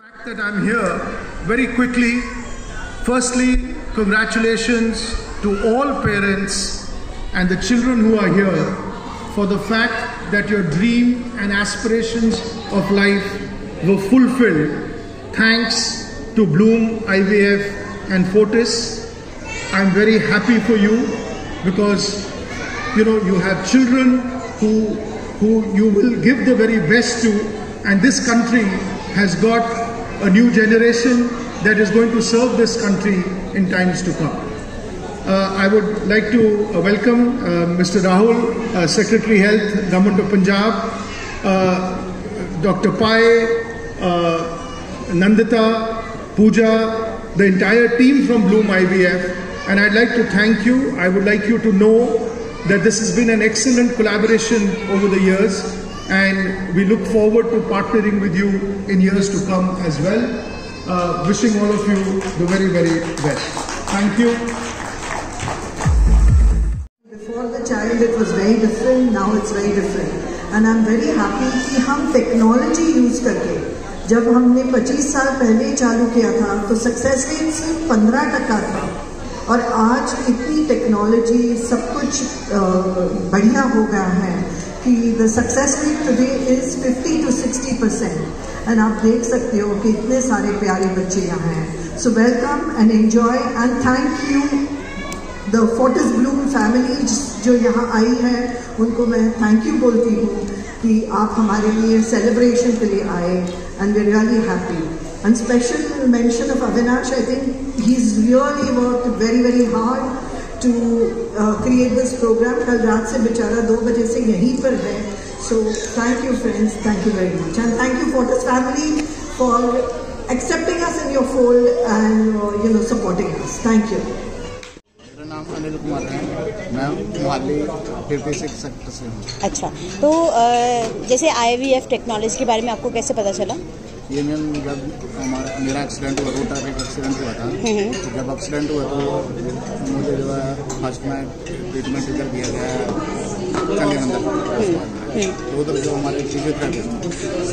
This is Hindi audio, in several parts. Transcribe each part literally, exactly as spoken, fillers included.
fact that I'm here very quickly. Firstly, congratulations to all parents and the children who are here for the fact that your dream and aspirations of life were fulfilled thanks to Bloom I V F and Forties. I'm very happy for you because you know you have children who who you will give the very best to, and this country has got a new generation that is going to serve this country in times to come. Uh, I would like to uh, welcome uh, Mister Rahul, uh, Secretary Health, Government of Punjab, uh, Doctor Pai, uh, Nandita, Pooja, the entire team from Bloom I V F, and I'd like to thank you. I would like you to know that this has been an excellent collaboration over the years, and we look forward to partnering with you in years to come as well. Uh, wishing all of you the very, very best. Thank you. Before the child it was very different, now it's very different. And I'm very happy कि हम technology use करके, जब हमने पच्चीस साल पहले चालू किया था तो सक्सेस रेट सिर्फ पंद्रह टका था, और आज इतनी टेक्नोलॉजी सब कुछ बढ़िया हो गया है कि the success rate today is fifty to sixty percent. And आप देख सकते हो कि इतने सारे प्यारे बच्चे यहाँ हैं. So welcome and enjoy and thank you the Forties Bloom family जो यहाँ आई है, उनको मैं thank you बोलती हूँ कि आप हमारे लिए celebration के लिए आए, and we're really happy. And special mention of Avinash, I think he's really worked very very hard to uh, create this program. कल रात से बेचारा दो बजे से यहीं पर है. So thank you friends, thank you very much, and thank you Forties family for accepting us in your fold and uh, you know supporting us. Thank you. मेरा नाम अनिल कुमार है, मैं मोहाली छप्पन सेक्टर से हूँ. अच्छा, तो जैसे आई वी एफ टेक्नोलॉजी के बारे में आपको कैसे पता चला? ये मैम जब हमारा मेरा एक्सीडेंट हुआ, रोड ट्रैफिक एक्सीडेंट हुआ था, तो जब एक्सीडेंट हुआ तो मुझे जो है फर्स्ट में ट्रीटमेंट इधर दिया गया चंडी मंदिर, तो उधर जो हमारे फिजियोथेरेपिस्ट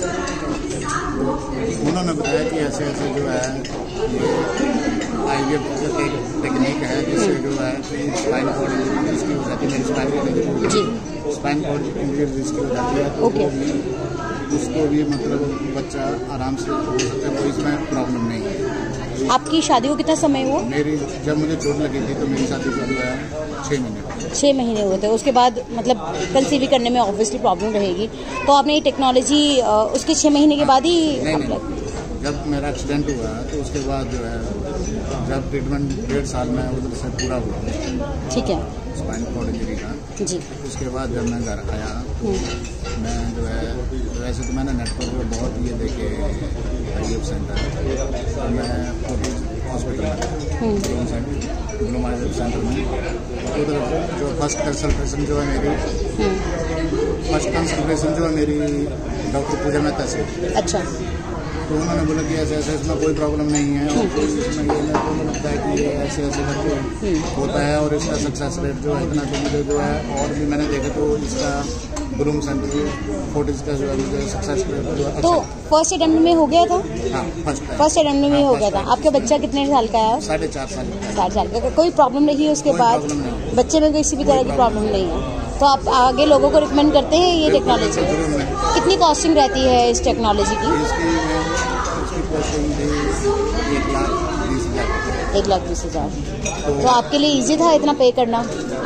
उन्होंने बताया कि ऐसे ऐसे जो है ये आई वी एफ एक टेक्निक है जिससे जो है स्पाइन कॉर्ड इंजरी जिसकी हो जाती है, मेरी spine cord injury spine cord injury जिसकी हो जाती है, तो वो भी उसको भी मतलब बच्चा आराम से हो सकता है, कोई इसमें प्रॉब्लम नहीं है. आपकी शादी को कितना समय हुआ? मेरी जब मुझे चोट लगी थी तो मेरी शादी को जो है छः महीने छः महीने हुए थे. उसके बाद मतलब कंसीव करने में ऑब्वियसली प्रॉब्लम रहेगी, तो आपने ये टेक्नोलॉजी उसके छः महीने के बाद ही? नहीं, नहीं, जब मेरा एक्सीडेंट हुआ तो उसके बाद जो है जब ट्रीटमेंट डेढ़ साल में उधर से पूरा हुआ. ठीक है. स्पाइन कॉर्ड इंजरी का जी. उसके बाद जब मैं घर आया तो मैं जो है वैसे तो मैंने नेटवर्क पर बहुत ये देखे आई एफ सेंटर, तो मैं फोर्टीज हॉस्पिटल में ब्लूम आई एफ सेंटर में उधर जो फर्स्ट कंसल्टेशन जो है मेरी फर्स्ट कंसल्टेशन जो है मेरी डॉक्टर पूजा मेहता से. अच्छा. तो उन्होंने बोला कि ऐसे ऐसे इसमें कोई प्रॉब्लम नहीं है, और कोई इसमें ये मेरे को लगता है कि ये ऐसे ऐसे करके होता है, और इसका सक्सेस रेट जो है इतना, तो मुझे जो है और भी मैंने देखा तो इसका ब्लूम सेंटर फोर्टीज का जो है मुझे सक्सेस रेट जो है. तो फर्स्ट अटेम्प्ट में हो गया था? हाँ, फर्स्ट फर्स्ट अटेम्प्ट में हो गया था. आपका बच्चा कितने साल का है? साढ़े चार साल साढ़े साल का. कोई प्रॉब्लम नहीं है उसके बाद? बच्चे में किसी भी तरह की प्रॉब्लम नहीं है, तो आप आगे लोगों को रिकमेंड करते हैं ये टेक्नोलॉजी? कितनी कॉस्टिंग रहती है इस टेक्नोलॉजी की? एक लाख बीस हजार. तो आपके लिए इजी था इतना पे करना?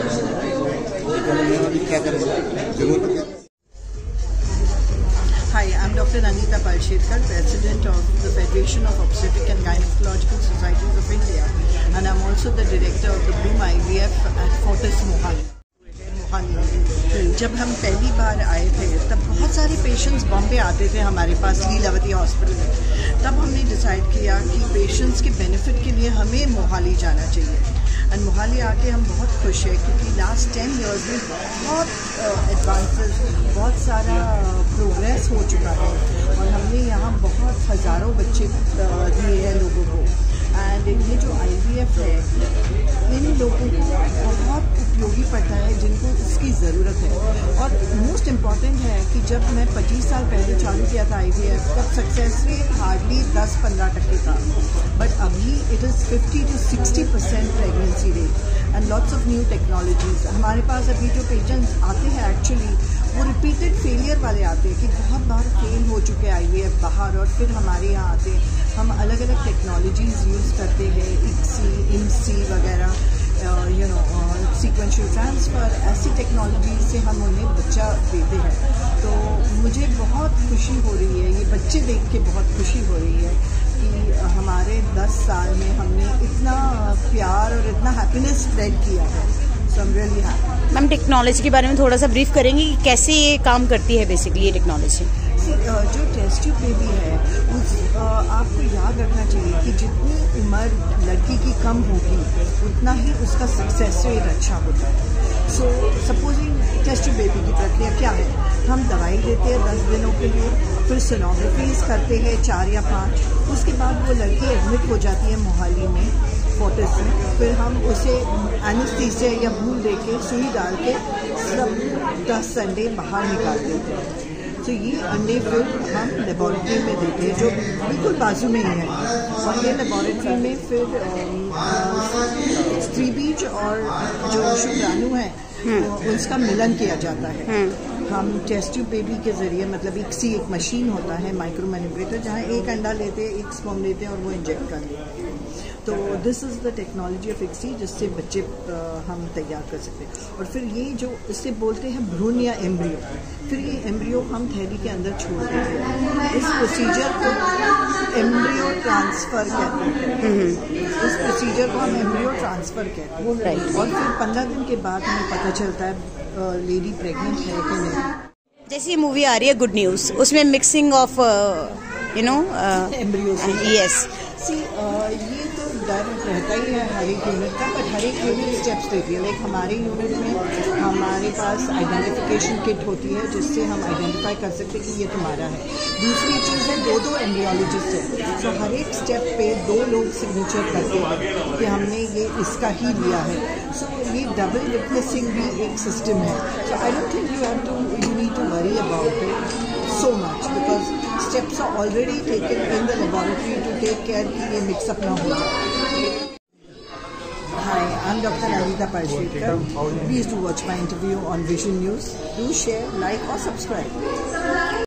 Hi, I'm Doctor Nandita Palshetkar, President of the Federation of Obstetric and Gynecological Societies of India, and I'm also the Director of the Bloom I V F at Forties Mohali. जब हम पहली बार आए थे तब बहुत सारे पेशेंट्स बॉम्बे आते थे हमारे पास लीलावती हॉस्पिटल में. तब हमने डिसाइड किया कि पेशेंट्स के बेनिफिट के लिए हमें मोहाली जाना चाहिए, एंड मोहाली आके हम बहुत खुश हैं क्योंकि लास्ट टेन इयर्स में बहुत एडवांसेस बहुत सारा प्रोग्रेस हो चुका है, और हमने यहाँ बहुत हज़ारों बच्चे दिए हैं लोगों को. एंड ये जो आई वी एफ है इन लोगों को बहुत उपयोगी पड़ता है जिनको इसकी ज़रूरत है। और मोस्ट इम्पॉर्टेंट है कि जब मैं पच्चीस साल पहले चालू किया था आई वी एफ, तब सक्सेस रेट हार्डली दस पंद्रह टक्के था, बट अभी it is fifty to sixty percent pregnancy rate and lots of new technologies. हमारे पास अभी जो पेशेंट्स आते हैं एक्चुअली वो रिपीटेड फेलियर वाले आते हैं कि बहुत बार फेल हो चुके हैं आई वी एफ बाहर, और फिर हमारे यहाँ आते हैं। हम अलग अलग टेक्नोलॉजीज़ यूज़ करते हैं, इक्सी, एम सी वगैरह, यू नो सीक्वेंशियल ट्रांसफ़र, ऐसी टेक्नोलॉजी से हम उन्हें बच्चा देते हैं। तो मुझे बहुत खुशी हो रही है, ये बच्चे देख के बहुत खुशी हो रही है कि हमारे दस साल में हमने इतना प्यार और इतना हैप्पीनेस स्प्रेड किया है। So I am really happy. Ma'am, technology के बारे में थोड़ा सा ब्रीफ करेंगे कि कैसे ये काम करती है बेसिकली ये टेक्नोलॉजी? जो टेस्ट ट्यूब बेबी है उस आपको याद रखना चाहिए कि जितनी उम्र लड़की की कम होगी उतना ही उसका सक्सेस रेट अच्छा होता है। So supposing test tube baby की प्रक्रिया क्या है, हम दवाई देते हैं दस दिनों के लिए, फिर सोनोग्राफीज करते हैं चार या पाँच, उसके बाद वो लड़की एडमिट हो जाती है मोहाली में फोर्टिस में, फिर हम उसे एनेस्थीसिया या बून दे के सुई डाल के सब दस अंडे बाहर निकाल देते हैं। तो ये अंडे फिर हम लेबॉरेटरी में देते हैं जो बिल्कुल बाजू में ही है, और ये लेबॉरेटरी में फिर स्त्री बीज और जो शुक्राणु है उसका मिलन किया जाता है। हम टेस्ट ट्यूब बेबी के ज़रिए, मतलब एक सी एक मशीन होता है माइक्रो मैनिपुलेटर, जहाँ एक अंडा लेते हैं, एक स्पर्म लेते हैं और वो इंजेक्ट कर लेते हैं। तो this is the technology of ICSI जिससे बच्चे आ, हम तैयार कर सकते हैं। और फिर ये जो इससे बोलते हैं भ्रूण या एम्ब्रियो, फिर ये एम्ब्रियो हम थैली के अंदर छोड़ देते हैं। इस प्रोसीजर को एम्ब्रियो ट्रांसफ़र कहते हैं। इस प्रोसीजर को हम एम्ब्रियो ट्रांसफ़र कहते हैं। और फिर पंद्रह दिन के बाद हमें पता चलता है लेडी प्रेग्नेंट है कि नहीं। जैसे ये मूवी आ रही है गुड न्यूज़, उसमें mixing of you know embryo, yes, see ये तो डर रहता ही है हर एक यूनिट का, बट हर एक यूनिट स्टेप्स देती है। लाइक हमारे यूनिट में हमारे पास आइडेंटिफिकेशन किट होती है जिससे हम आइडेंटिफाई कर सकते हैं कि ये तुम्हारा है। दूसरी चीज़ है दो दो एम्ब्रियोलॉजिस्ट हैं, सो हर एक स्टेप पे दो लोग सिग्नेचर करते हैं कि हमने ये इसका ही लिया है। सो ये डबल विटनेसिंग भी एक सिस्टम है। So I don't think you have to you need to worry about it so much because steps are already taken in the laboratory to take care कि ये mix up ना हो जाए। Hi, I'm Doctor Nandita Palshetkar. Please do watch my interview on Vision News. Do share, like or subscribe.